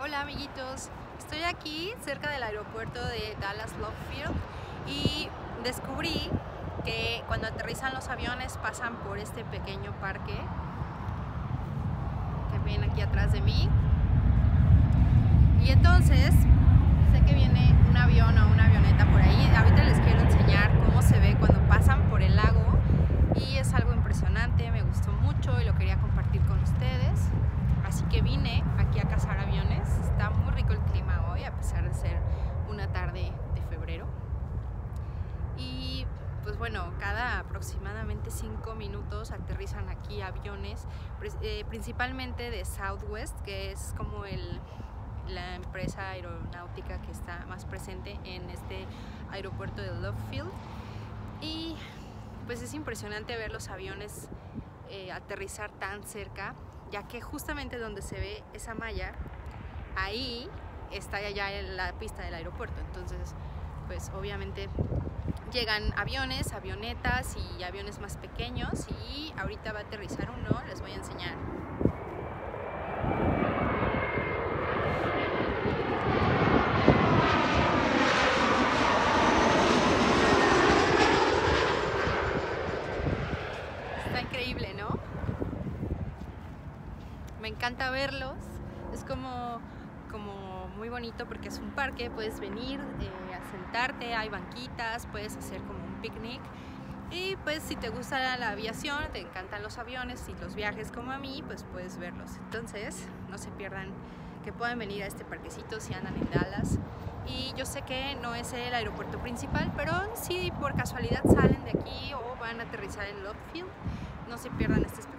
Hola amiguitos, estoy aquí cerca del aeropuerto de Dallas Love Field y descubrí que cuando aterrizan los aviones pasan por este pequeño parque que viene aquí atrás de mí, y entonces sé que viene un avión o una avioneta por ahí. Ahorita les quiero enseñar cómo se ve cuando pasan por el lago y es algo impresionante, me gustó mucho y lo quería compartir con ustedes. Así que vine aquí a cazar aviones. Está muy rico el clima hoy, a pesar de ser una tarde de febrero. Y pues bueno, cada aproximadamente 5 minutos aterrizan aquí aviones, principalmente de Southwest, que es como la empresa aeronáutica que está más presente en este aeropuerto de Love Field. Y pues es impresionante ver los aviones aterrizar tan cerca, ya que justamente donde se ve esa malla, ahí está ya la pista del aeropuerto. Entonces pues obviamente llegan aviones, avionetas y aviones más pequeños, y ahorita va a aterrizar uno, les voy a enseñar. Está increíble, ¿no? Me encanta verlos, es como muy bonito porque es un parque, puedes venir a sentarte, hay banquitas, puedes hacer como un picnic. Y pues si te gusta la aviación, te encantan los aviones y los viajes como a mí, pues puedes verlos. Entonces no se pierdan que puedan venir a este parquecito si andan en Dallas. Y yo sé que no es el aeropuerto principal, pero si por casualidad salen de aquí o van a aterrizar en Love Field, no se pierdan este espectáculo.